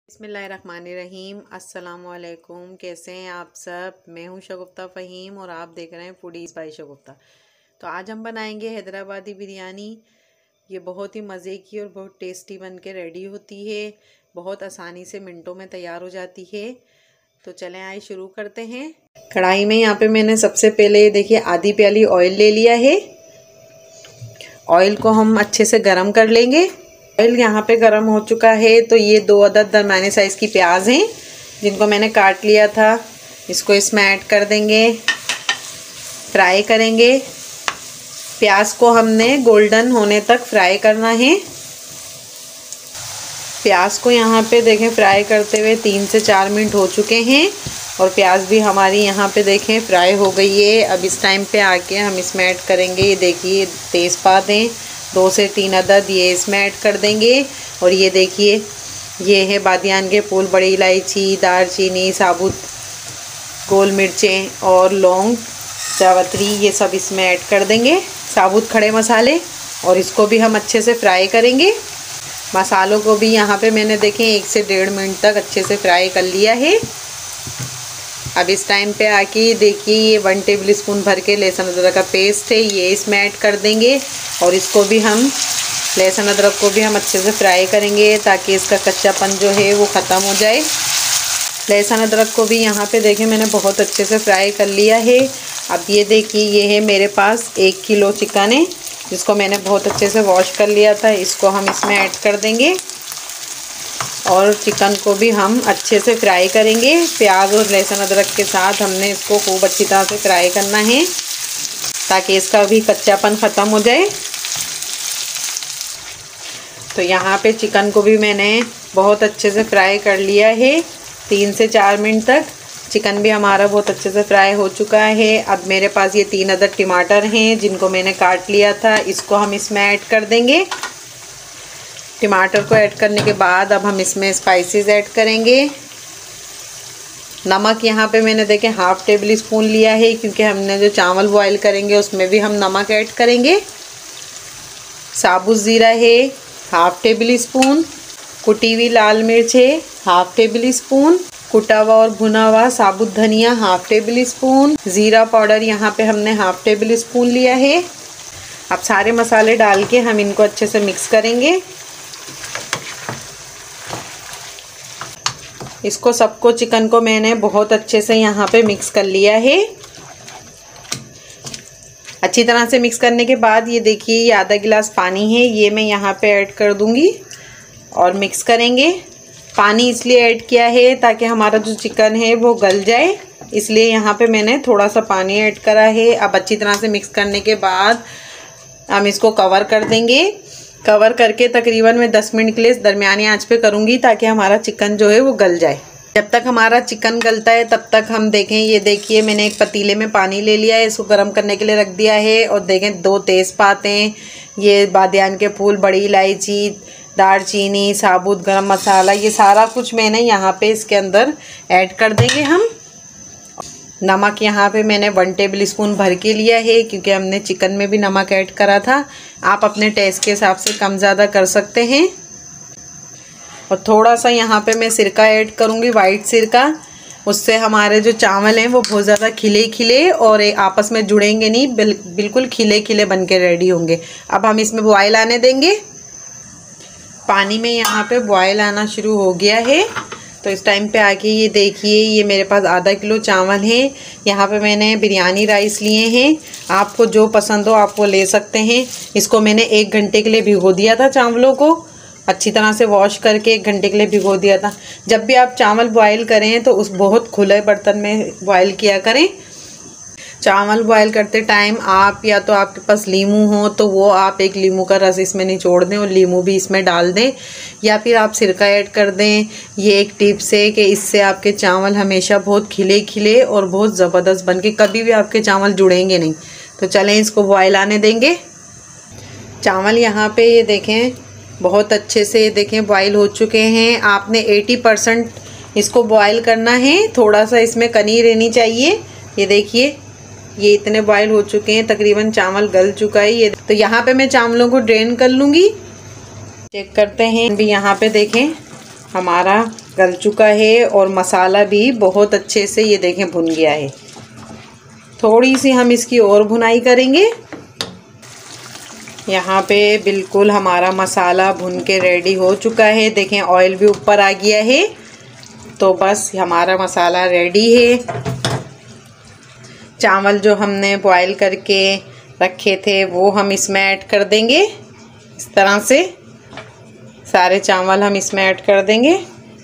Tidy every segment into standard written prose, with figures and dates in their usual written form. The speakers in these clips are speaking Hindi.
बिस्मिल्लाहिर्रहमानिर्रहीम। अस्सलामुअलैकुम। कैसे हैं आप सब? मैं हूं शगुफ्ता फ़हीम और आप देख रहे हैं फूडीज़ बाय शगुफ्ता। तो आज हम बनाएंगे हैदराबादी बिरयानी। ये बहुत ही मज़े की और बहुत टेस्टी बन के रेडी होती है। बहुत आसानी से मिनटों में तैयार हो जाती है। तो चलें आइए शुरू करते हैं। कढ़ाई में यहाँ पे मैंने सबसे पहले देखिए आधी प्याली ऑयल ले लिया है। ऑयल को हम अच्छे से गर्म कर लेंगे। ऑयल यहाँ पे गर्म हो चुका है तो ये 2 अदद दरमियाने साइज़ की प्याज हैं जिनको मैंने काट लिया था। इसको इसमें ऐड कर देंगे, फ्राई करेंगे। प्याज को हमने गोल्डन होने तक फ्राई करना है। प्याज को यहाँ पे देखें फ्राई करते हुए 3 से 4 मिनट हो चुके हैं और प्याज भी हमारी यहाँ पे देखें फ्राई हो गई है। अब इस टाइम पे आके हम इसमें ऐड करेंगे, ये देखिए तेज़पात हैं 2 से 3 अदद, ये इसमें ऐड कर देंगे। और ये देखिए ये है बादियान के फूल, बड़ी इलायची, दालचीनी, साबुत गोल मिर्चें और लौंग, जावित्री, ये सब इसमें ऐड कर देंगे, साबुत खड़े मसाले। और इसको भी हम अच्छे से फ्राई करेंगे। मसालों को भी यहाँ पे मैंने देखें 1 से 1.5 मिनट तक अच्छे से फ्राई कर लिया है। अब इस टाइम पे आके देखिए ये 1 टेबल स्पून भर के लहसुन अदरक का पेस्ट है, ये इसमें ऐड कर देंगे। और इसको भी हम लहसुन अदरक को भी हम अच्छे से फ्राई करेंगे ताकि इसका कच्चापन जो है वो ख़त्म हो जाए। लहसुन अदरक को भी यहाँ पे देखें मैंने बहुत अच्छे से फ्राई कर लिया है। अब ये देखिए ये है मेरे पास 1 किलो चिकन है जिसको मैंने बहुत अच्छे से वॉश कर लिया था। इसको हम इसमें ऐड कर देंगे और चिकन को भी हम अच्छे से फ्राई करेंगे। प्याज और लहसुन अदरक के साथ हमने इसको खूब अच्छी तरह से फ्राई करना है ताकि इसका भी कच्चापन ख़त्म हो जाए। तो यहाँ पे चिकन को भी मैंने बहुत अच्छे से फ्राई कर लिया है 3 से 4 मिनट तक। चिकन भी हमारा बहुत अच्छे से फ्राई हो चुका है। अब मेरे पास ये 3 अदद टमाटर हैं जिनको मैंने काट लिया था, इसको हम इसमें ऐड कर देंगे। टमाटर को ऐड करने के बाद अब हम इसमें स्पाइसेस ऐड करेंगे। नमक यहाँ पे मैंने देखें 1/2 टेबल स्पून लिया है क्योंकि हमने जो चावल बॉईल करेंगे उसमें भी हम नमक ऐड करेंगे। साबुत ज़ीरा है 1/2 टेबल स्पून, कुटी हुई लाल मिर्च है 1/2 टेबल स्पून, कुटा हुआ और भुना हुआ साबुत धनिया 1/2 टेबल स्पून, ज़ीरा पाउडर यहाँ पे हमने 1/2 टेबल स्पून लिया है। अब सारे मसाले डाल के हम इनको अच्छे से मिक्स करेंगे। इसको सबको चिकन को मैंने बहुत अच्छे से यहाँ पे मिक्स कर लिया है। अच्छी तरह से मिक्स करने के बाद ये देखिए ये आधा गिलास पानी है, ये मैं यहाँ पे ऐड कर दूँगी और मिक्स करेंगे। पानी इसलिए ऐड किया है ताकि हमारा जो चिकन है वो गल जाए, इसलिए यहाँ पे मैंने थोड़ा सा पानी ऐड करा है। अब अच्छी तरह से मिक्स करने के बाद हम इसको कवर कर देंगे। कवर करके तकरीबन मैं 10 मिनट के लिए दरमियानी आंच पे करूँगी ताकि हमारा चिकन जो है वो गल जाए। जब तक हमारा चिकन गलता है तब तक हम देखें, ये देखिए मैंने एक पतीले में पानी ले लिया है, इसको गर्म करने के लिए रख दिया है। और देखें 2 तेज़पात हैं, ये बादियान के फूल, बड़ी इलायची, दालचीनी, साबुत गरम मसाला, ये सारा कुछ मैंने यहाँ पे इसके अंदर ऐड कर देंगे हम। नमक यहाँ पे मैंने 1 टेबल स्पून भर के लिया है क्योंकि हमने चिकन में भी नमक ऐड करा था। आप अपने टेस्ट के हिसाब से कम ज़्यादा कर सकते हैं। और थोड़ा सा यहाँ पे मैं सिरका ऐड करूँगी, वाइट सिरका, उससे हमारे जो चावल हैं वो बहुत ज़्यादा खिले खिले और आपस में जुड़ेंगे नहीं, बिल्कुल खिले खिले बन के रेडी होंगे। अब हम इसमें बॉयल आने देंगे। पानी में यहाँ पे बॉयल आना शुरू हो गया है तो इस टाइम पे आके ये देखिए ये मेरे पास आधा किलो चावल हैं। यहाँ पे मैंने बिरयानी राइस लिए हैं, आपको जो पसंद हो आप वो ले सकते हैं। इसको मैंने 1 घंटे के लिए भिगो दिया था, चावलों को अच्छी तरह से वॉश करके 1 घंटे के लिए भिगो दिया था। जब भी आप चावल बॉयल करें तो उस बहुत खुले बर्तन में बॉयल किया करें। चावल बॉयल करते टाइम आप या तो आपके पास लीमू हो तो वो आप 1 लीमू का रस इसमें निचोड़ दें और लीमू भी इसमें डाल दें, या फिर आप सिरका ऐड कर दें। ये एक टिप्स है कि इससे आपके चावल हमेशा बहुत खिले खिले और बहुत ज़बरदस्त बन के, कभी भी आपके चावल जुड़ेंगे नहीं। तो चलें इसको बॉयल आने देंगे। चावल यहाँ पे ये देखें बहुत अच्छे से देखें बॉयल हो चुके हैं। आपने 80% इसको बॉयल करना है, थोड़ा सा इसमें कनी रहनी चाहिए। ये देखिए ये इतने बॉयल हो चुके हैं, तकरीबन चावल गल चुका है ये। तो यहाँ पे मैं चावलों को ड्रेन कर लूँगी। चेक करते हैं भी, यहाँ पे देखें हमारा गल चुका है और मसाला भी बहुत अच्छे से ये देखें भुन गया है। थोड़ी सी हम इसकी और भुनाई करेंगे। यहाँ पे बिल्कुल हमारा मसाला भुन के रेडी हो चुका है। देखें ऑयल भी ऊपर आ गया है। तो बस हमारा मसाला रेडी है। चावल जो हमने बॉईल करके रखे थे वो हम इसमें ऐड कर देंगे। इस तरह से सारे चावल हम इसमें ऐड कर देंगे।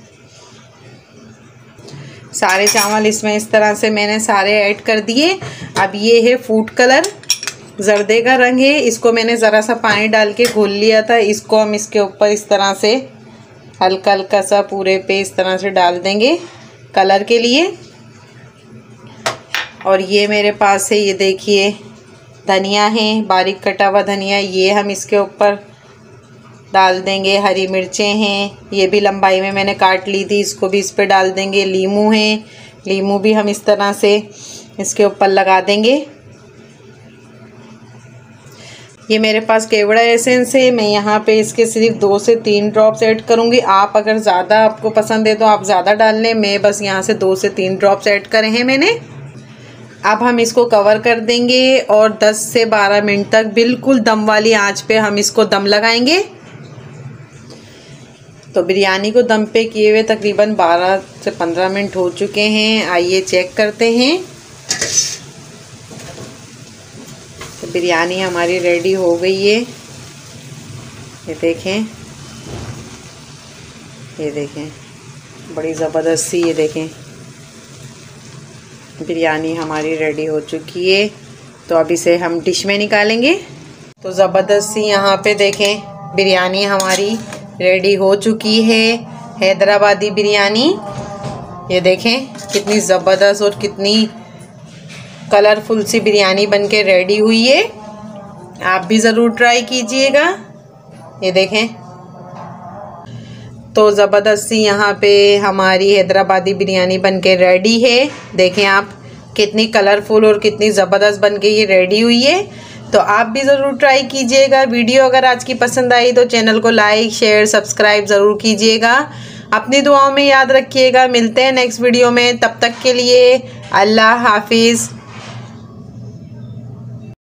सारे चावल इसमें इस तरह से मैंने सारे ऐड कर दिए। अब ये है फूड कलर, जर्दे का रंग है। इसको मैंने ज़रा सा पानी डाल के घोल लिया था। इसको हम इसके ऊपर इस तरह से हल्का हल्का सा पूरे पे इस तरह से डाल देंगे कलर के लिए। और ये मेरे पास है, ये देखिए धनिया है, बारीक कटा हुआ धनिया, ये हम इसके ऊपर डाल देंगे। हरी मिर्चें हैं, ये भी लंबाई में मैंने काट ली थी, इसको भी इस पे डाल देंगे। लीमू है, लीमू भी हम इस तरह से इसके ऊपर लगा देंगे। ये मेरे पास केवड़ा एसेंस है, मैं यहाँ पे इसके सिर्फ 2 से 3 ड्रॉप्स ऐड करूँगी। आप अगर ज़्यादा आपको पसंद है तो आप ज़्यादा डाल लें। मैं बस यहाँ से 2 से 3 ड्रॉप्स ऐड करे हैं मैंने। अब हम इसको कवर कर देंगे और 10 से 12 मिनट तक बिल्कुल दम वाली आंच पे हम इसको दम लगाएंगे। तो बिरयानी को दम पे किए हुए तकरीबन 12 से 15 मिनट हो चुके हैं। आइए चेक करते हैं। तो बिरयानी हमारी रेडी हो गई है। ये देखें, ये देखें बड़ी ज़बरदस्त सी, ये देखें बिरयानी हमारी रेडी हो चुकी है। तो अब इसे हम डिश में निकालेंगे। तो ज़बरदस्त सी यहाँ पे देखें बिरयानी हमारी रेडी हो चुकी है, हैदराबादी बिरयानी। ये देखें कितनी ज़बरदस्त और कितनी कलरफुल सी बिरयानी बनके रेडी हुई है। आप भी ज़रूर ट्राई कीजिएगा। ये देखें तो ज़बरदस्त सी यहाँ पे हमारी हैदराबादी बिरयानी बनके रेडी है। देखें आप कितनी कलरफुल और कितनी ज़बरदस्त बनके ये रेडी हुई है। तो आप भी ज़रूर ट्राई कीजिएगा। वीडियो अगर आज की पसंद आई तो चैनल को लाइक शेयर सब्सक्राइब ज़रूर कीजिएगा। अपनी दुआओं में याद रखिएगा। मिलते हैं नेक्स्ट वीडियो में, तब तक के लिए अल्लाह हाफिज़।